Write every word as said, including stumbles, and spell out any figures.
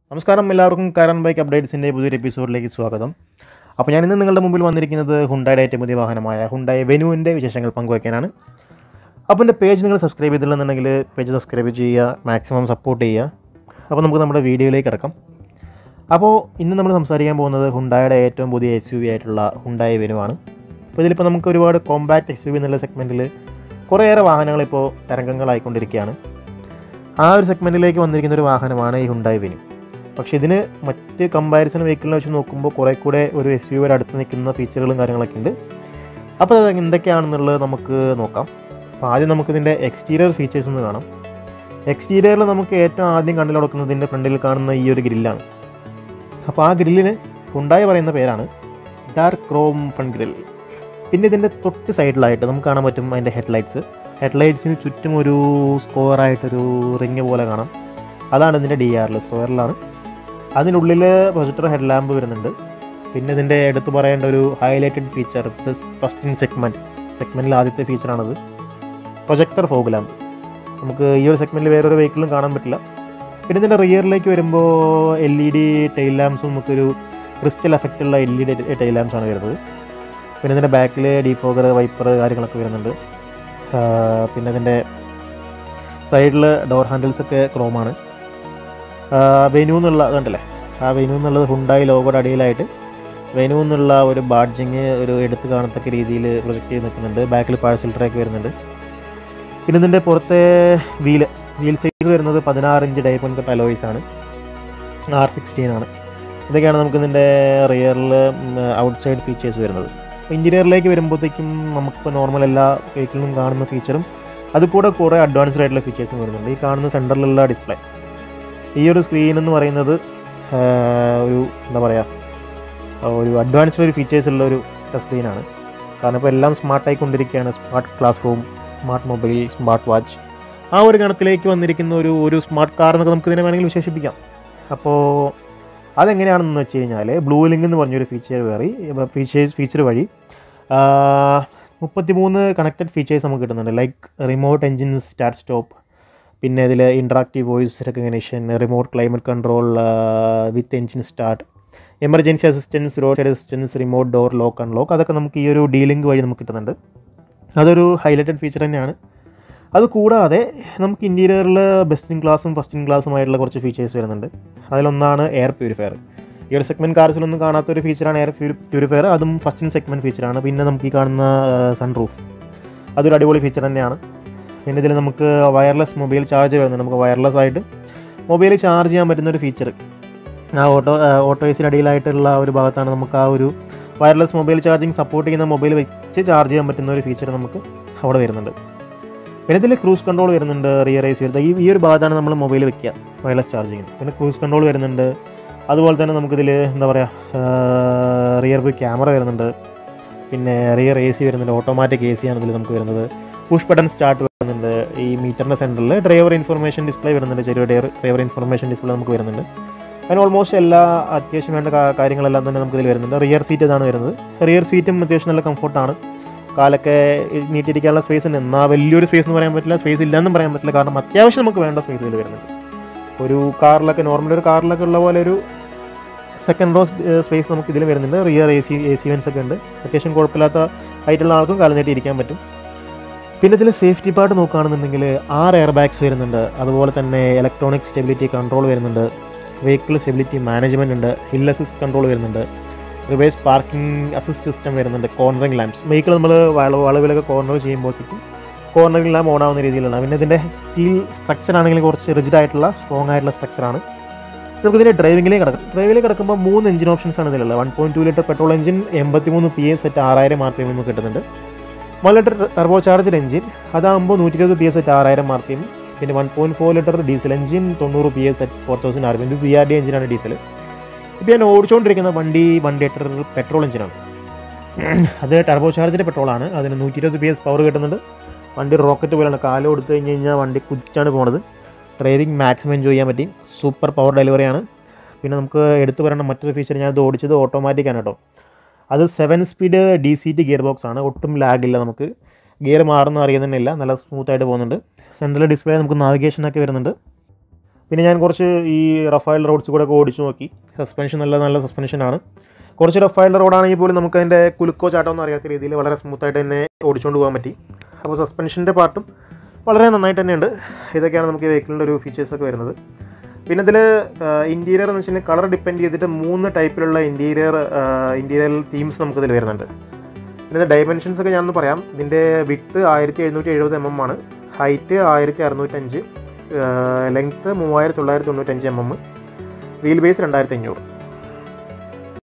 നമസ്കാരം, എല്ലാവർക്കും കാരൻ ബൈക്ക് അപ്ഡേറ്റ്സിൻ്റെ പുതിയൊരു എപ്പിസോഡിലേക്ക് സ്വാഗതം. അപ്പോൾ ഞാൻ ഇന്ന് നിങ്ങളുടെ മുമ്പിൽ വന്നിരിക്കുന്നത് ഹുണ്ടായുടെ ഏറ്റവും പുതിയ വാഹനമായ ഹുണ്ടായി വെനുവിൻ്റെ വിശേഷങ്ങൾ പങ്കുവയ്ക്കാനാണ്. അപ്പോൾ എൻ്റെ പേജ് നിങ്ങൾ സബ്സ്ക്രൈബ് ചെയ്തില്ലെന്നുണ്ടെങ്കിൽ പേജ് സബ്സ്ക്രൈബ് ചെയ്യുക, മാക്സിമം സപ്പോർട്ട് ചെയ്യുക. അപ്പോൾ നമുക്ക് നമ്മുടെ വീഡിയോയിലേക്ക് കിടക്കാം. അപ്പോൾ ഇന്ന് നമ്മൾ സംസാരിക്കാൻ പോകുന്നത് ഹുണ്ടായുടെ ഏറ്റവും പുതിയ എസ് യു വി ആയിട്ടുള്ള ഹുണ്ടായി വെനുവാണ്. അപ്പോൾ ഇതിലിപ്പോൾ നമുക്ക് ഒരുപാട് കോമ്പാക്റ്റ് എസ് യു വി എന്നുള്ള സെഗ്മെൻറ്റിൽ കുറേയേറെ വാഹനങ്ങളിപ്പോൾ തരംഗങ്ങളായിക്കൊണ്ടിരിക്കുകയാണ്. ആ ഒരു സെഗ്മെൻറ്റിലേക്ക് വന്നിരിക്കുന്ന ഒരു വാഹനമാണ് ഈ ഹുണ്ടായി വെനു. പക്ഷേ ഇതിന് മറ്റ് കമ്പാരിസൺ വെഹിക്കിളിനെ വെച്ച് നോക്കുമ്പോൾ കുറേ കൂടെ ഒരു എസ് യുവിയുടെ അടുത്ത് നിൽക്കുന്ന ഫീച്ചറുകളും കാര്യങ്ങളൊക്കെ ഉണ്ട്. അപ്പോൾ അത് എന്തൊക്കെയാണെന്നുള്ളത് നമുക്ക് നോക്കാം. അപ്പോൾ ആദ്യം നമുക്കിതിൻ്റെ എക്സ്റ്റീരിയർ ഫീച്ചേഴ്സ് ഒന്ന് കാണാം. എക്സ്റ്റീരിയറിൽ നമുക്ക് ഏറ്റവും ആദ്യം കണ്ണിൽ കൊടുക്കുന്നതിൻ്റെ ഫ്രണ്ടിൽ കാണുന്ന ഈ ഒരു ഗ്രില്ലാണ്. അപ്പോൾ ആ ഗ്രില്ലിന് ഹുണ്ടായി പറയുന്ന പേരാണ് ഡാർക്ക് ക്രോം ഫ്രണ്ട് ഗ്രിൽ. പിന്നെ ഇതിൻ്റെ തൊട്ട് സൈഡിലായിട്ട് നമുക്ക് കാണാൻ പറ്റും അതിൻ്റെ ഹെഡ്ലൈറ്റ്സ്. ഹെഡ്ലൈറ്റ്സിന് ചുറ്റും ഒരു സ്ക്വയറായിട്ടൊരു റിങ് പോലെ കാണാം. അതാണ് ഇതിൻ്റെ ഡി ആറിൽ സ്ക്വയറിലാണ്. അതിനുള്ളിൽ പ്രൊജക്ടർ ഹെഡ് ലാമ്പ് വരുന്നുണ്ട്. പിന്നെ ഇതിൻ്റെ എടുത്ത് പറയേണ്ട ഒരു highlighted feature, first in segment സെഗ്മെൻറ്റിൽ ആദ്യത്തെ ഫീച്ചറാണത്, പ്രൊജക്ടർ ഫോഗ് ലാമ്പ്. നമുക്ക് ഈ ഒരു സെഗ്മെൻറ്റിൽ വേറൊരു വെഹിക്കിളും കാണാൻ പറ്റില്ല. പിന്നെ ഇതിൻ്റെ റിയറിലേക്ക് വരുമ്പോൾ എൽ ഇ ഡി ടെയിൽ ലാമ്പ്സും നമുക്കൊരു ക്രിസ്റ്റൽ എഫക്റ്റുള്ള എൽ ഇ ഡി ടെയിൽ ലാമ്പ്സാണ് വരുന്നത്. പിന്നെ ഇതിൻ്റെ ബാക്കിൽ ഡീഫോഗർ, വൈപ്പർ കാര്യങ്ങളൊക്കെ വരുന്നുണ്ട്. പിന്നെ ഇതിൻ്റെ സൈഡിൽ ഡോർ ഹാൻഡിൽസൊക്കെ ക്രോമാണ്. വെനു എന്നുള്ള അതുണ്ടല്ലേ, ആ വെനു എന്നുള്ളത് ഹുണ്ടായി ലോഗോയുടെ അടിയിലായിട്ട് വെനു എന്നുള്ള ഒരു ബാഡ്ജിങ് ഒരു എടുത്ത് കാണത്തക്ക രീതിയിൽ പ്രൊജക്റ്റ് ചെയ്ത് നിൽക്കുന്നുണ്ട്. ബാക്കിൽ പാഴ്സൽ ട്രാക്ക് വരുന്നുണ്ട്. പിന്നെ ഇതിൻ്റെ പുറത്തെ വീല് വീൽ സൈസ് വരുന്നത് പതിനാറ് ഇഞ്ച് ഡൈപ്പോൺ കട്ട് അലോയ്സ് ആണ്, ആർ സിക്സ്റ്റീൻ ആണ്. ഇതൊക്കെയാണ് നമുക്ക് ഇതിൻ്റെ റിയറിൽ ഔട്ട് സൈഡ് ഫീച്ചേഴ്സ് വരുന്നത്. ഇൻറ്റീരിയറിലേക്ക് വരുമ്പോഴത്തേക്കും നമുക്കിപ്പോൾ നോർമൽ എല്ലാ വെഹിക്കിളിനും കാണുന്ന ഫീച്ചറും അതുകൂടെ കുറേ അഡ്വാൻസ്ഡ് ആയിട്ടുള്ള ഫീച്ചേഴ്സും വരുന്നുണ്ട്. ഈ കാണുന്ന സെൻറ്ററിലുള്ള ഡിസ്പ്ലേ, ഈ ഒരു സ്ക്രീൻ എന്ന് പറയുന്നത് ഒരു എന്താ പറയുക ഒരു അഡ്വാൻസ്ഡ് ഒരു ഫീച്ചേഴ്സ് ഉള്ള ഒരു ടച്ച് സ്ക്രീനാണ്. കാരണം ഇപ്പോൾ എല്ലാം സ്മാർട്ടായിക്കൊണ്ടിരിക്കുകയാണ്. Smart class room, smart mobile, smart watch, ആ ഒരു ഗണത്തിലേക്ക് വന്നിരിക്കുന്ന ഒരു ഒരു സ്മാർട്ട് കാർ എന്നൊക്കെ നമുക്ക് ഇതിനെ വേണമെങ്കിൽ വിശേഷിപ്പിക്കാം. അപ്പോൾ അതെങ്ങനെയാണെന്ന് വെച്ച് കഴിഞ്ഞാൽ ബ്ലൂ ലിങ്ക് എന്ന് പറഞ്ഞൊരു ഫീച്ചർ വേറി ഫീച്ചേഴ്സ് ഫീച്ചർ വഴി മുപ്പത്തി മൂന്ന് കണക്റ്റഡ് ഫീച്ചേഴ്സ് നമുക്ക് കിട്ടുന്നുണ്ട്. Like remote engine start stop, പിന്നെ ഇതിൽ interactive voice recognition, remote climate control with engine start, emergency assistance, roadside assistance, remote door lock unlock, അതൊക്കെ നമുക്ക് ഈ ഒരു ഡീ ലിങ്ക് വഴി നമുക്ക് കിട്ടുന്നുണ്ട്. അതൊരു ഹൈലൈറ്റഡ് ഫീച്ചർ തന്നെയാണ്. അതുകൂടാതെ നമുക്ക് ഇൻറ്റീരിയറിൽ ബെസ്റ്റ് ഇൻ ക്ലാസും ഫസ്റ്റ് ഇൻ ക്ലാസ്സുമായിട്ടുള്ള കുറച്ച് ഫീച്ചേഴ്സ് വരുന്നുണ്ട്. അതിലൊന്നാണ് എയർ പ്യൂരിഫയർ. ഈ ഒരു സെഗ്മെൻറ്റ് കാർസിലൊന്നും കാണാത്തൊരു ഫീച്ചറാണ് എയർ പ്യൂരിഫയർ. അതും ഫസ്റ്റ് ഇൻ സെഗ്മെൻറ്റ് ഫീച്ചറാണ്. പിന്നെ നമുക്ക് ഈ കാണുന്ന സൺ റൂഫ്, അതൊരു അടിപൊളി ഫീച്ചർ തന്നെയാണ്. പിന്നെ ഇതിൽ നമുക്ക് വയർലെസ് മൊബൈൽ ചാർജ് വരുന്നുണ്ട്. നമുക്ക് വയർലെസ് ആയിട്ട് മൊബൈൽ ചാർജ് ചെയ്യാൻ പറ്റുന്ന ഒരു ഫീച്ചർ ആ ഓട്ടോ ഓട്ടോയ്സിന് അടിയിലായിട്ടുള്ള ഒരു ഭാഗത്താണ് നമുക്ക് ആ ഒരു വയർലെസ് മൊബൈൽ ചാർജിങ് സപ്പോർട്ട് ചെയ്യുന്ന മൊബൈൽ വെച്ച് ചാർജ് ചെയ്യാൻ പറ്റുന്ന ഒരു ഫീച്ചർ നമുക്ക് അവിടെ വരുന്നുണ്ട്. പിന്നെ ഇതിൽ ക്രൂസ് കൺട്രോൾ വരുന്നുണ്ട്, റിയർ ഐസ് വരുന്നത്. ഈ ഈ ഒരു ഭാഗത്താണ് നമ്മൾ മൊബൈൽ വെക്കുക വയർലെസ് ചാർജിങ്ങിന്. പിന്നെ ക്രൂസ് കൺട്രോൾ വരുന്നുണ്ട്. അതുപോലെ തന്നെ നമുക്കിതിൽ എന്താ പറയുക റിയർ വ്യൂ ക്യാമറ വരുന്നുണ്ട്. പിന്നെ റിയർ എ സി വരുന്നുണ്ട്, ഓട്ടോമാറ്റിക് എ സി ആണ് ഇതിൽ നമുക്ക് വരുന്നത്. പുഷ് ബട്ടൺ സ്റ്റാർട്ട് വരുന്നുണ്ട്. ഈ മീറ്ററിൻ്റെ സെൻറ്ററിൽ ഡ്രൈവർ ഇൻഫർമേഷൻ ഡിസ്പ്ലേ വരുന്നുണ്ട്, ചെറിയ ഡ്രൈവർ ഇൻഫർമേഷൻ ഡിസ്പ്ലേ നമുക്ക് വരുന്നുണ്ട്. അതിന് ഓൾമോസ്റ്റ് എല്ലാ അത്യാവശ്യം വേണ്ട കാര്യങ്ങളെല്ലാം തന്നെ നമുക്ക് ഇതിൽ വരുന്നുണ്ട്. റിയർ സീറ്റ് ഇതാണ് വരുന്നത്. റിയർ സീറ്റും അത്യാവശ്യം നല്ല കംഫർട്ടാണ്. കാലൊക്കെ നീട്ടിരിക്കാനുള്ള സ്പേസ് ഉണ്ട്. എന്നാൽ വലിയൊരു സ്പേസ് എന്ന് പറയാൻ പറ്റില്ല, സ്പേസ് ഇല്ലയെന്നും പറയാൻ പറ്റില്ല. കാരണം അത്യാവശ്യം നമുക്ക് വേണ്ട സ്പേസ് ഇതിൽ വരുന്നുണ്ട്. ഒരു കാറിലൊക്കെ നോർമൽ ഒരു കാറിലൊക്കെ ഉള്ള പോലെ ഒരു സെക്കൻഡ് റോ സ്പേസ് നമുക്ക് ഇതിൽ വരുന്നുണ്ട്. Rear A C A C vents ഒക്കെ ഉണ്ട്. അത്യാവശ്യം കുഴപ്പമില്ലാത്ത ഹൈറ്റുള്ള ആൾക്കും കാലം നീട്ടി ഇരിക്കാൻ പറ്റും. പിന്നെ ഇതിൽ സേഫ്റ്റി പാർട്ട് നോക്കുകയാണെന്നുണ്ടെങ്കിൽ ആറ് എയർ ബാഗ്സ് വരുന്നുണ്ട്. അതുപോലെ തന്നെ ഇലക്ട്രോണിക് സ്റ്റെബിലിറ്റി കൺട്രോൾ വരുന്നുണ്ട്. വെഹിക്കിൾ സ്റ്റെബിലിറ്റി മാനേജ്മെൻറ്റ് ഉണ്ട്. ഹിൽ അസിസ്റ്റ് കൺട്രോൾ വരുന്നുണ്ട്. റിവേഴ്സ് പാർക്കിംഗ് അസിസ്റ്റ് സിസ്റ്റം വരുന്നുണ്ട്. കോർണറിംഗ് ലാംപ്സ്, വെഹിക്കിൾ നമ്മൾ വളവ് വളവിലൊക്കെ കോർണർ ചെയ്യുമ്പോഴത്തേക്കും കോർണറിംഗ് ലാമ്പ് ഓൺ ആവുന്ന രീതിയിലുള്ള. പിന്നെ ഇതിൻ്റെ സ്റ്റീൽ സ്ട്രക്ചർ ആണെങ്കിൽ കുറച്ച് റിജിഡ് ആയിട്ടുള്ള സ്ട്രോങ് ആയിട്ടുള്ള സ്ട്രക്ചറാണ്. നമുക്കിതിൻ്റെ ഡ്രൈവിംഗിലേക്ക് കിടക്കും. ഡ്രൈവിംഗിലേക്ക് കിടക്കുമ്പോൾ മൂന്ന് എഞ്ചിൻ ഓപ്ഷൻസ് ആണ് ഇതിലുള്ളത്. One point two litre petrol engine, എൺപത്തി മൂന്ന് പി എസ് സെറ്റ് ആറായിരം ആർ പി എം നമുക്ക് കിട്ടുന്നുണ്ട്. One litre turbocharged engine, അതാകുമ്പോൾ നൂറ്റി ഇരുപത് പി എസ് സെറ്റ് ആറായിരം ആർ പി എം. പിന്നെ one point four litre diesel engine, തൊണ്ണൂറ് പി എസ് സെറ്റ് four thousand R P M. ഇത് സി ആർ ഡി എഞ്ചിനാണ് ഡീസൽ. ഇപ്പോൾ ഞാൻ ഓടിച്ചുകൊണ്ടിരിക്കുന്ന വണ്ടി വൺ ലിറ്റർ പെട്രോൾ എഞ്ചിനാണ്. അത് ടർബോ ചാർജഡ് പെട്രോളാണ്. അതിന് നൂറ്റി ഇരുപത് പി എസ് പവർ കിട്ടുന്നുണ്ട്. വണ്ടി റോക്കറ്റ് പോലെയാണ്. കാല് കൊടുത്തു കഴിഞ്ഞ് കഴിഞ്ഞാൽ വണ്ടി കുതിച്ചാണ് പോകുന്നത്. ഡ്രൈവിംഗ് മാക്സിമം എൻജോയ് ചെയ്യാൻ പറ്റി. സൂപ്പർ പവർ ഡെലിവറിയാണ്. പിന്നെ നമുക്ക് എടുത്തു പറയേണ്ട മറ്റൊരു ഫീച്ചർ, ഞാനത് ഓടിച്ചത് ഓട്ടോമാറ്റിക്കാണ് കേട്ടോ. അത് seven speed D C T gearbox ആണ്. ഒട്ടും ലാഗില്ല. നമുക്ക് ഗിയർ മാറുന്ന അറിയുന്നില്ല, നല്ല സ്മൂത്തായിട്ട് പോകുന്നുണ്ട്. സെൻട്രൽ ഡിസ്പ്ലേ നമുക്ക് നാവിഗേഷനൊക്കെ വരുന്നുണ്ട്. പിന്നെ ഞാൻ കുറച്ച് ഈ റഫായൽ റോഡ്സ് കൂടെ ഒക്കെ ഓടിച്ചു നോക്കി. സസ്പെൻഷൻ നല്ല നല്ല സസ്പെൻഷനാണ്. കുറച്ച് റഫായൽ റോഡാണെങ്കിൽ പോലും നമുക്കതിൻ്റെ കുലുക്കോ ചാട്ടമൊന്നും അറിയാത്ത രീതിയിൽ വളരെ സ്മൂത്തായിട്ട് തന്നെ ഓടിച്ചുകൊണ്ട് പോകാൻ പറ്റി. അപ്പോൾ സസ്പെൻഷൻ്റെ പാർട്ടും വളരെ നന്നായിട്ട് തന്നെയുണ്ട്. ഇതൊക്കെയാണ് നമുക്ക് ഈ വെഹിക്കിളിൻ്റെ ഒരു ഫീച്ചേഴ്സൊക്കെ വരുന്നത്. പിന്നെ ഇതിൽ ഇൻറ്റീരിയർ എന്ന് വെച്ചിട്ടുണ്ടെങ്കിൽ കളർ ഡിപ്പെൻഡ് ചെയ്തിട്ട് മൂന്ന് ടൈപ്പിലുള്ള ഇൻറ്റീരിയർ ഇൻറ്റീരിയർ തീംസ് നമുക്കിതിൽ വരുന്നുണ്ട്. ഇതിൻ്റെ ഡയമെൻഷൻസ് ഒക്കെ ഞാനൊന്ന് പറയാം. ഇതിൻ്റെ വിഡ്ത്ത് ആയിരത്തി എഴുന്നൂറ്റി എഴുപത് എം എം ആണ്, ഹൈറ്റ് ആയിരത്തി അറുന്നൂറ്റഞ്ച്, ലെങ്ത്ത് മൂവായിരത്തി തൊള്ളായിരത്തി തൊണ്ണൂറ്റഞ്ച് എം എം, വീൽ ബേസ് രണ്ടായിരത്തി അഞ്ഞൂറ്.